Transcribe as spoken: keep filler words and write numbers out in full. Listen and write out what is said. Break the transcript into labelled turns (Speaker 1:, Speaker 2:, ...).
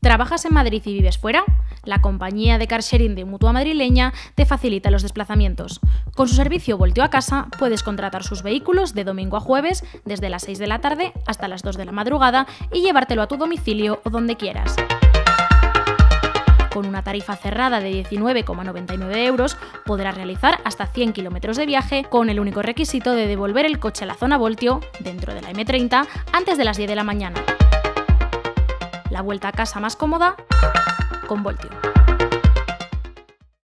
Speaker 1: ¿Trabajas en Madrid y vives fuera? La compañía de carsharing de Mutua madrileña te facilita los desplazamientos. Con su servicio Voltio a Casa puedes contratar sus vehículos de domingo a jueves desde las seis de la tarde hasta las dos de la madrugada y llevártelo a tu domicilio o donde quieras. Con una tarifa cerrada de diecinueve coma noventa y nueve euros podrás realizar hasta cien kilómetros de viaje con el único requisito de devolver el coche a la zona Voltio, dentro de la eme treinta, antes de las diez de la mañana. La vuelta a casa más cómoda con Voltio.